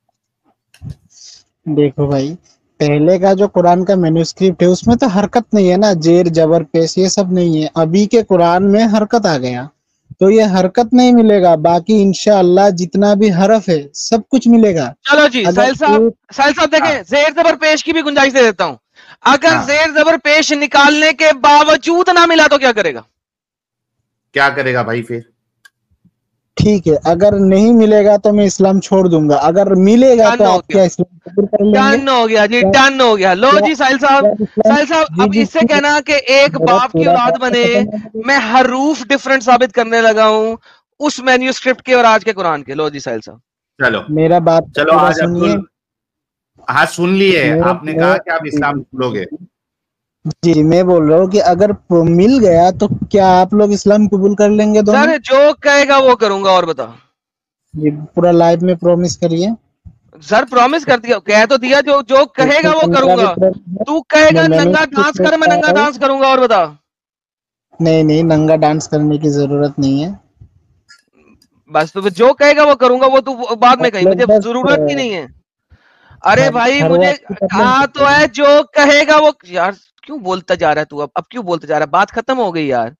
دیکھو بھائی, پہلے کا جو قرآن کا مینوسکرپٹ ہے اس میں تو حرکت نہیں ہے نا, زیر جبر پیش یہ سب نہیں ہے. ابھی کے قرآن میں حرکت آ گیا تو یہ حرکت نہیں ملے گا, باقی انشاءاللہ جتنا بھی حرف ہے سب کچھ ملے گا. چلو جی ساحل صاحب, ساحل صاحب دیکھیں زیر زبر پیش کی بھی گنجائش دے دیتا ہوں. اگر زیر زبر پیش نکالنے کے باوجود نہ ملا تو کیا کرے گا؟ کیا کرے گا بھائی پھر؟ ٹھیک ہے, اگر نہیں ملے گا تو میں اسلام چھوڑ دوں گا, اگر ملے گا تو آپ کیا اسلام قبول کر لیں گے؟ ڈن ہو گیا جی, ڈن ہو گیا. لو جی ساحل صاحب, ساحل صاحب اب اس سے کہنا کہ ایک باپ کی اولاد بنے, میں حروف ڈیفرنٹ ثابت کرنے لگا ہوں اس مینیوسکرپٹ کے اور آج کے قرآن کے. لو جی ساحل صاحب, چلو میرا بات چلو آج عبدال, ہاں سن لیے, آپ نے کہا کہ آپ اسلام چھوڑو گے. جی میں بول رہا ہوں کہ اگر مل گیا تو کیا آپ لوگ اسلام قبول کر لیں گے دونوں؟ سر جو کہے گا وہ کروں گا. اور بتا جی پورا لائف میں پرومس کریے. سر پرومس کر دیا, کہہ تو دیا, جو جو کہے گا وہ کروں گا. تو کہے گا ننگا ڈانس کر, میں ننگا ڈانس کروں گا. اور بتا. نہیں نہیں ننگا ڈانس کرنے کی ضرورت نہیں ہے, بس تو جو کہے گا وہ کروں گا. وہ تو بعد میں کہیں, مجھے ضرورت ہی نہیں ہے. ارے بھائی مجھے کہا تو ہے جو کہے گا وہ. یار کیوں بولتا جا رہا ہے تو, اب اب کیوں بولتا جا رہا ہے, بات ختم ہو گئی یار.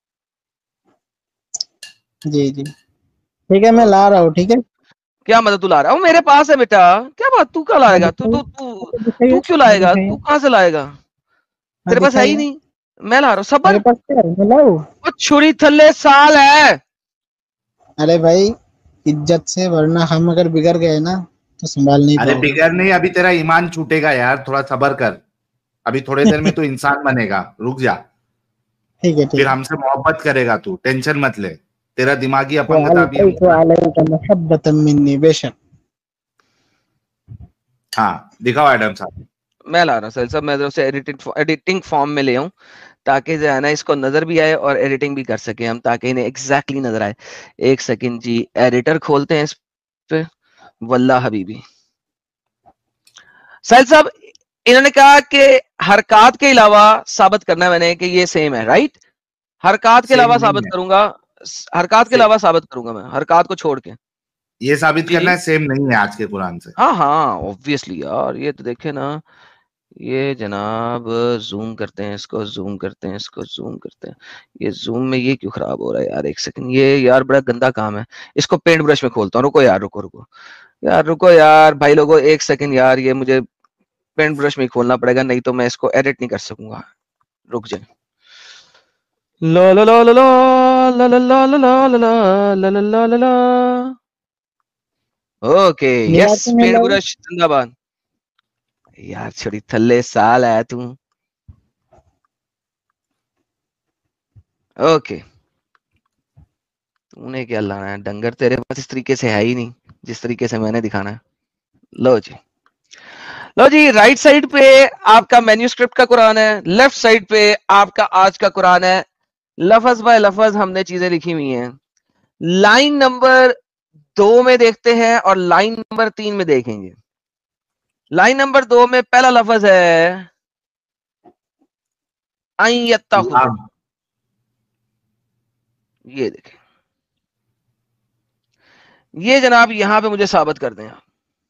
جی جی ٹھیک ہے, میں لا رہا ہوں. ٹھیک ہے, کیا مدد تو لا رہا ہوں, میرے پاس ہے بیٹا. کیا بات, تو کیا لائے گا, تو تو تو کیوں لائے گا, تو کہاں سے لائے گا, تیرے پاس ہے ہی نہیں. میں لا رہا ہوں, صبر. وہ چھری تھلے سال ہے. ارے بھائی عزت سے, ورنہ ہم اگر بگڑ گئے نا تو سنبھال نہیں پاؤ. ارے بگڑ نہیں, ابھی تیرا ایمان چھوٹے گا یار, تھوڑا صبر کر. ابھی تھوڑے دیر میں تو انسان بنے گا, رک جا. ٹھیک ہے, پھر ہم سے محبت کرے گا تو, ٹینشن مت لے. تیرا دماغی اپنگتا بھی محبت منی, بے شک. ہاں دکھاؤ ایڈم صاحب. میں لا رہا ہوں سر صاحب, میں اسے ایڈیٹنگ فارم میں لے آؤں تاکہ جو ہے نا اس کو نظر بھی آئے اور ایڈیٹنگ بھی کر سکیں ہم, تاکہ انہیں ایگزیکٹلی نظر آئے. ایک سیکنڈ جی, ایڈیٹر کھولتے ہیں اس پہ. واللہ حبیبی ساحل صاحب, انہوں نے کہا کہ حرکات کے علاوہ ثابت کرنا ہے میں نے کہ یہ سیم ہے, رائٹ. حرکات کے علاوہ ثابت کروں گا, حرکات کے علاوہ ثابت کروں گا میں, حرکات کو چھوڑ کے. یہ ثابت کرنا ہے سیم نہیں ہے آج کے قرآن سے. ہاں ہاں اوبویسلی یار, یہ تو دیکھے نا, یہ جناب زوم کرتے ہیں اس کو, زوم کرتے ہیں اس کو, زوم کرتے ہیں. یہ زوم میں یہ کیوں خراب ہو رہا ہے یار, ایک سیکنڈ. یہ یار بڑا گندا کام ہے, اس کو پینٹ برش میں کھولتا ہوں. رکو یار, رکو رکو یار, رکو یار بھائی لوگوں, ایک سیکنڈ یار. یہ مجھے پینٹ برش میں کھولنا پڑے گا, نہیں تو میں اس کو ایڈٹ نہیں کر سکوں گا. رک جائیں. لا لا لا لا لا لا لا لا لا لا لا لا لا. اوکے یس, پینٹ برش زندہ باد. یار چھوڑی تھلے سال ہے تو. ओके, तूने क्या लाना है डंगर, तेरे पास इस तरीके से है ही नहीं जिस तरीके से मैंने दिखाना है। लो जी, लो जी, राइट साइड पे आपका मैन्यूस्क्रिप्ट का कुरान है, लेफ्ट साइड पे आपका आज का कुरान है। लफज बाय लफज हमने चीजें लिखी हुई हैं। लाइन नंबर दो में देखते हैं और लाइन नंबर तीन में देखेंगे। लाइन नंबर दो में पहला लफज है अय्यत्तखुज़, ये देखें, ये जनाब यहां पे मुझे साबित कर दें आप,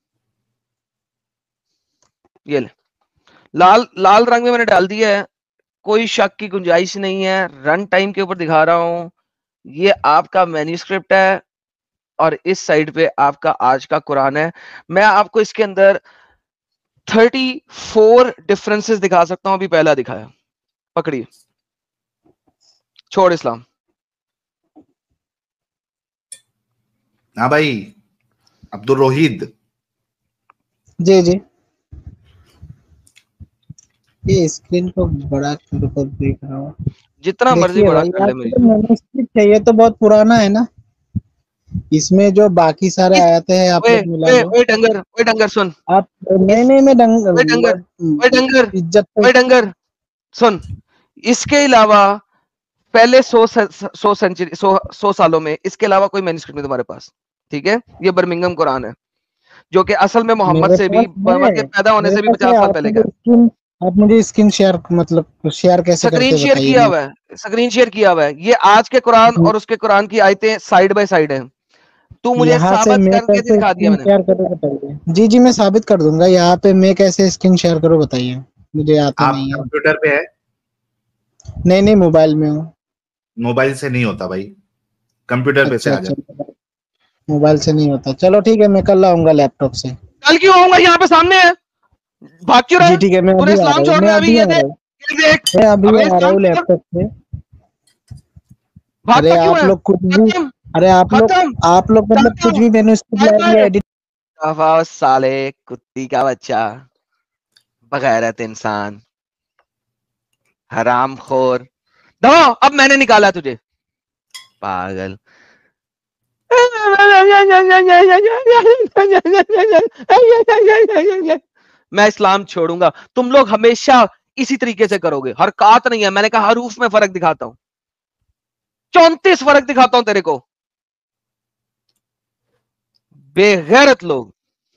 ये ले लाल लाल रंग में मैंने डाल दिया है, कोई शक की गुंजाइश नहीं है। रन टाइम के ऊपर दिखा रहा हूं, ये आपका मैन्यूस्क्रिप्ट है और इस साइड पे आपका आज का कुरान है। मैं आपको इसके अंदर चौंतीस डिफरेंसेस दिखा सकता हूं। अभी पहला दिखाया, पकड़िए, छोड़ इस्लाम। हाँ भाई, अब्दुल रोहिद जी जी, ये स्क्रीन को बड़ा कर कर देख रहा हूँ। जितना मर्जी देखिए बड़ा भाई, कर ले आपको मेरी। तो मैन्यूस्क्रिप्ट है, ये तो बहुत पुराना है ना, इसमें जो बाकी सारे आयते हैं आप ओए लोग मिला ओए लो। ओए डंगर, ओए डंगर सुन, आप नहीं नहीं मैं डंग ओए डंगर, ओए डंगर, इज्जत पे ओए डंगर सुन, इसके अलावा पहले सौ सौ सेंचुरी सौ सौ सालों में इसके अलावा कोई मैन्यूस्क्रिप्ट नहीं तुम्हारे पास, ठीक है? ये बर्मिंघम कुरान है जो कि असल में मोहम्मद मेरे से भी, पास मोहम्मद के है, पैदा होने मेरे से भी पास है। पचास साल आप पहले का मुझे है। स्क्रीन आप मुझे स्क्रीन शेयर मतलब शेयर कैसे स्क्रीन करते शेयर बताइए। किया हुआ है, स्क्रीन शेयर किया हुआ है। ये आज के कुरान और उसके कुरान की आयतें साइड बाय साइड हैं। तू मुझे यहाँ से साबित मैं करके कैसे दिखा दिया स्क्रीन मैंने। शेयर करूँ बताइए। जी जी मैं साबित कर दूंगा। यहाँ पे मैं कैसे स्क्रीन शेयर करूँ बताइए, मुझे आता आप नहीं है। कंप्यूटर पे है? नहीं नहीं मोबाइल में हूँ। मोबाइल से नहीं होता भाई, कंप्यूटर पे से अच्छा आ जा। अच्छा, मोबाइल से नहीं होता। चलो ठीक है, मैं कल आऊंगा लैपटॉप से। कल क्यों आऊंगा? यहाँ पे सामने है, भाग क्यों रहा जी है? ठीक है, मैं तूने अभी आ इस्लाम रहा हूँ, छोड़ मैं दिया अभी, अभी ये आ रहा देख, हूँ, ये देख, मैं अभी अबे आ रहा इस्लाम हूँ छोड़, लैपटॉप से। भागता अरे क्यों आप है? लोग कुछ भी, खत्म, अरे आप लोग खत्म, आप लोग मतलब चलता कुछ हूँ, भी मैंने उसको बाय बुला लिया बाय। एडिट। दफा साले कुत्ती का बच्चा, बगैरत इंसान, हरामखोर। दबा, अब मैंने निकाला तुझे, पागल। मैं इस्लाम छोड़ूंगा, तुम लोग हमेशा इसी तरीके से करोगे। हरकत नहीं है, मैंने कहा हरूफ में फर्क दिखाता हूं, चौंतीस फर्क दिखाता हूं तेरे को, बेगैरत लोग।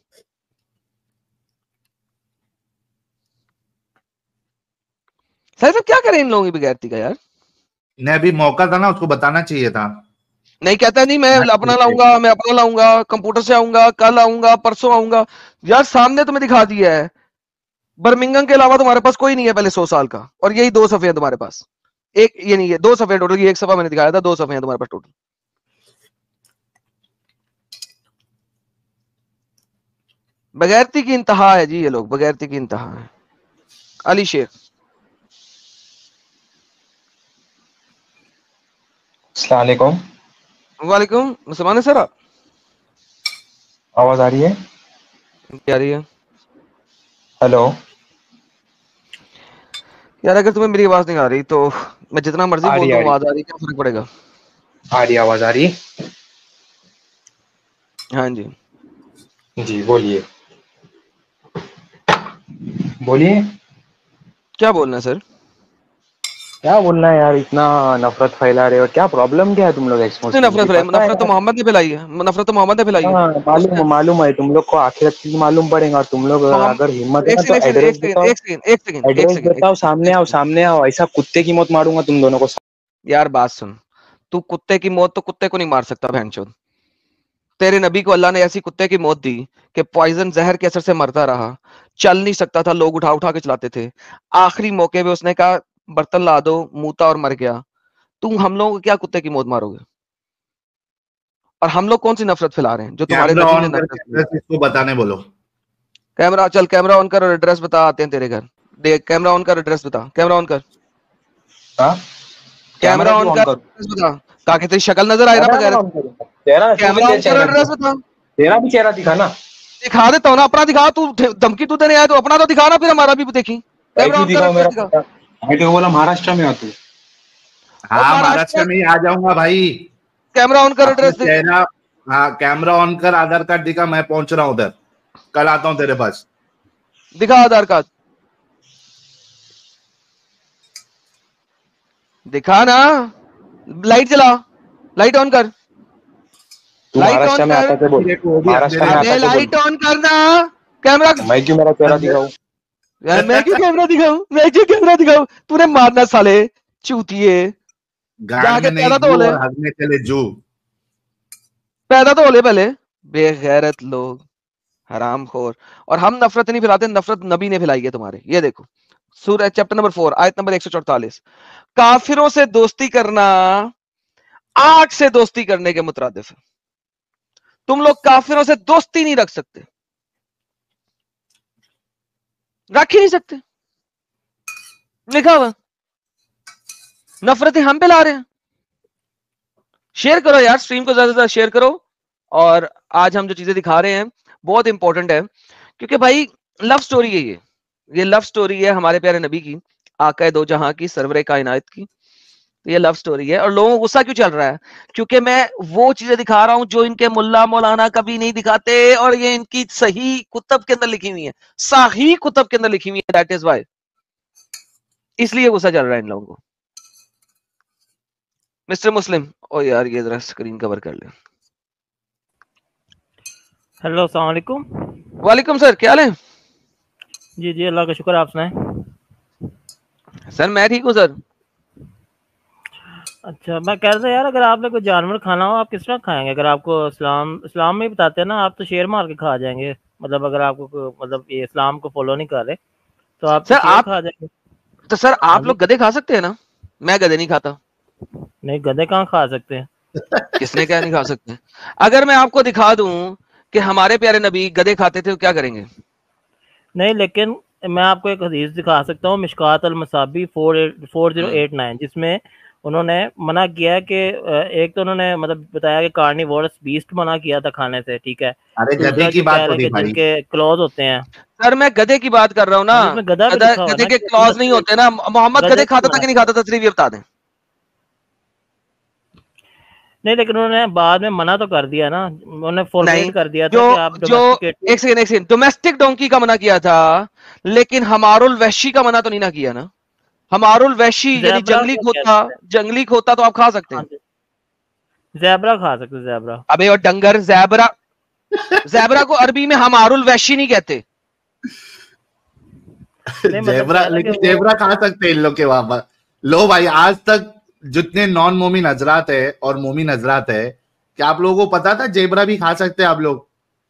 सही सब क्या करें इन लोगों की बेगैरती का यार। ने अभी मौका था ना, उसको बताना चाहिए था। नहीं कहता नहीं, मैं अपना लाऊंगा, मैं अपना लाऊंगा, कंप्यूटर से आऊंगा, कल आऊंगा, परसों आऊंगा। यार सामने तुम्हें दिखा दिया है, बर्मिंघम के अलावा तुम्हारे पास कोई नहीं है पहले सौ साल का, और यही दो सफे हैं तुम्हारे पास। एक ये नहीं है, दो सफे टोटल, ये एक सफा मैंने दिखाया था, दो सफे हैं तुम्हारे पास टोटल। बगैरती की इंतहा है जी, ये लोग बगैरती की इंतहा है। अली शेख, अस्सलाम वालेकुम। वालेकुम मुसलमान है सर आप? आवाज आ रही है? क्या रही है हेलो। यार? अगर तुम्हें मेरी आवाज नहीं आ रही तो मैं जितना मर्जी आ बोल रही दूं, आ रही आवाज आ रही, क्या फर्क पड़ेगा? आ रही आवाज आ रही हाँ जी, जी बोलिए बोलिए। क्या बोलना है सर? क्या बोलना है यार, इतना नफरत फैला रहे हो, क्या प्रॉब्लम क्या है तुम लोग एक्स किसने मुस्लिम नफरत की? फैलाई? पता है नफरत तो यार। मोहम्मद ने फैलाई है, नफरत तो मोहम्मद ने फैलाई है। हाँ उसने मालूम मालूम है, तुम लोग को आखिरत की मालूम पड़ेगा, और तुम लोग मोहम्मद, अगर हिम्मत है एक ना तो सेकंड, एक एड्रेस सेकंड, बताओ, एक सेकंड, एक सेकंड, एक एड्रेस सेकंड, एक बताओ, सेकंड, सामने एक आओ, सेकंड। सामने आओ, ऐसा कुत्ते की मौत मारूंगा तुम दोनों को। यार बात सुन, तू कुत्ते की मौत तो कुत्ते को नहीं मार सकता बहनचोद। तेरे नबी को अल्लाह ने ऐसी कुत्ते की मौत दी कि पॉइजन जहर के असर से मरता रहा, चल नहीं सकता था, लोग उठा उठा के चलाते थे। आखिरी मौके पे उसने कहा बर्तन ला दो, मूता और मर गया। तुम हम लोगों को क्या कुत्ते की मौत मारोगे? और हम लोग कौन सी नफरत फैला रहे हैं जो तुम्हारे कैमरा नबी ने ऑन नफरत करके फैलाई? बस इसको बताने बोलो। कैमरा चल, कैमरा ऑन कर और एड्रेस बता, आते हैं तेरे घर। देख कैमरा ऑन कर, एड्रेस बता, कैमरा ऑन कर, हाँ कैमरा कैमरा ऑन क्यों ऑन कर, करूँ? एड्रेस बता, ताकि तेरी शक्ल नजर आए ना कैमरा बगैर। कौन ऑन करूँगा? तेरा तू भी कैमरा तेरा ऑन कर, चेहरा एड्रेस दिखा, बता। तेरा भी चेहरा दिखा ना। दिखा देता हूँ ना, अपना दिखा। तू धमकी तू देने आया तो अपना तो दिखा ना, फिर हमारा भी देखी। भाई कैमरा क्यों ऑन कर, दिखाओ एड्रेस मेरा? दिखा। मैं तो बोला महाराष्ट्र में आ तू। हाँ महाराष्ट्र में ही आ जाऊंगा भाई. कैमरा ऑन कर एड्रेस दे. चेहरा, हाँ कैमरा ऑन कर, आधार कार्ड दिखा, मैं पहुंच रहा हूँ उधर, कल आता हूँ तेरे पास. दिखा आधार कार्ड, दिखा ना. लाइट जला, लाइट ऑन कर. तू महाराष्ट्र में आता थे बोल, महाराष्ट्र में आता थे बोल. लाइट ऑन करना. कैमरा, मैं क्यों मेरा चेहरा दिखाऊं यार? मैं क्यों कैमरा दिखाऊं? मैं क्यों कैमरा दिखाऊं? तूने मारना साले चूतिए. गाड़ में नहीं तो जू और हगने चले जू. पैदा तो होले पहले. बेगैरत लोग, हरामखोर. और हम नफरत नहीं फैलाते, नफरत नबी ने फैलाई है तुम्हारे. ये देखो सूरह चैप्टर नंबर फोर आयत नंबर एक सौ चौतालीस. काफिरों से दोस्ती करना आग से दोस्ती करने के मुतरादिफ है. तुम लोग काफिरों से दोस्ती नहीं रख सकते, रख ही नहीं सकते. लिखा हुआ. नफरतें हम पे ला रहे हैं. शेयर करो यार, स्ट्रीम को ज्यादा से ज्यादा शेयर करो. और आज हम जो चीजें दिखा रहे हैं बहुत इंपॉर्टेंट है, क्योंकि भाई लव स्टोरी है ये. ये लव स्टोरी है हमारे प्यारे नबी की, आका दो जहां की, सरवरे कायनात की. ये लव स्टोरी है. और लोगों को गुस्सा क्यों चल रहा है? क्योंकि मैं वो चीजें दिखा रहा हूं जो इनके मुल्ला मौलाना कभी नहीं दिखाते, और ये इनकी सही कुतब के अंदर लिखी हुई है, सही कुतब के अंदर लिखी हुई है. दैट इज व्हाई, इसलिए गुस्सा चल रहा है इन लोगों को. मिस्टर मुस्लिम, ओ यार ये जरा स्क्रीन कवर कर ले. हेलो, अस्सलाम वालेकुम. वालेकुम सर, क्या हाल है? जी जी अल्लाह का शुक्र, आप सुनाएं. सर मैं ठीक हूँ सर. अच्छा, मैं कह रहा था यार, अगर आपने कोई जानवर खाना हो आप किस तरह खाएंगे? अगर आपको इस्लाम इस्लाम में ही बताते हैं ना, आप तो शेर मार के खा जाएंगे. मतलब अगर आपको मतलब ये इस्लाम को फॉलो नहीं कर रहे तो आप सर तो शेर आप खा जाएंगे. तो सर आप लोग गधे खा सकते हैं ना? मैं गधे नहीं खाता. नहीं, गधे कहाँ खा सकते हैं? किसने क्या नहीं खा सकते? अगर मैं आपको दिखा दूं कि हमारे प्यारे नबी गधे खाते थे तो क्या करेंगे? नहीं, लेकिन मैं आपको एक हदीस दिखा सकता हूँ, मिशकात अल मसाबी four four zero eight nine, जिसमें उन्होंने मना किया कि एक तो उन्होंने मतलब बताया कि कार्निवोरस बीस्ट मना किया था खाने से. ठीक है, अरे गधे की बात होती भाई. जिनके क्लॉज होते हैं. सर मैं गधे की बात कर रहा हूँ ना. गधा गधे के क्लॉज नहीं होते ना. मोहम्मद गधे खाता था कि नहीं खाता था? सिर्फ ये बता दें. नहीं, लेकिन उन्होंने बाद में मना तो कर दिया ना, उन्होंने फॉरवर्ड कर दिया था जो, कि आप जो एक सेकंड एक सेकंड डोमेस्टिक डोंकी का मना किया था, लेकिन हमारुल वहशी का मना तो नहीं ना किया ना. हमारुल वहशी यानी जंगली खोता, जंगली खोता तो आप खा सकते हैं. ज़ेबरा खा सकते हैं. ज़ेबरा, अबे और डंगर, ज़ेबरा, ज़ेबरा को अरबी में हमारुल वहशी नहीं कहते. ज़ेबरा, लेकिन ज़ेबरा खा सकते हैं इन लोग के वहां पर. लो भाई, आज तक जितने नॉन मोमिन हजरात है और मोमिन हजरात है, क्या आप लोगों को पता था जेबरा भी खा सकते हैं आप लोग?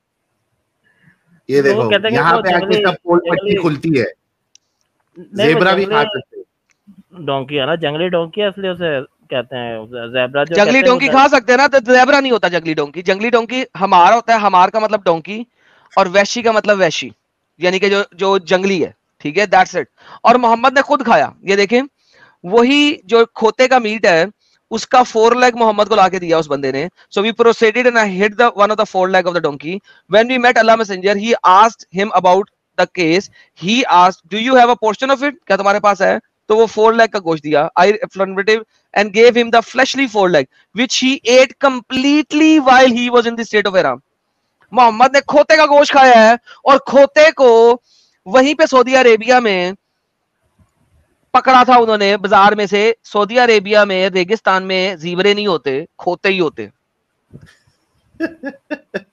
ये देखो यहाँ पे आके सब पोल पट्टी खुलती है. जेबरा भी खा सकते हैं. डोंकी है ना, जंगली डोंकी है, इसलिए उसे कहते हैं ज़ेबरा. जो जंगली डोंकी खा सकते हैं ना, तो ज़ेबरा नहीं होता जंगली डोंकी. जंगली डोंकी हमारा होता है, हमार का मतलब डोंकी, और वैशी का मतलब वैशी, यानी कि जो जो जंगली है. ठीक है, दैट्स इट. और मोहम्मद ने खुद खाया. ये देखें, वही जो खोते का मीट है उसका फोर लेग मोहम्मद को लाके दिया उस बंदे ने. So we proceeded and I hit the one of the four leg of the donkey. When we met अल्लाह messenger, he asked him about the case. He asked, do you have a portion of it? क्या तुम्हारे पास है? तो वो फोर लेग का गोश्त दिया. आई affirmative and gave him the fleshly foreleg which he ate completely while he was in the state of ihram. Mohammad ने खोते का गोश्त खाया है, और खोते को वहीं पे सऊदी अरेबिया में पकड़ा था उन्होंने बाजार में से. सऊदी अरेबिया में रेगिस्तान में जीवरे नहीं होते, खोते ही होते.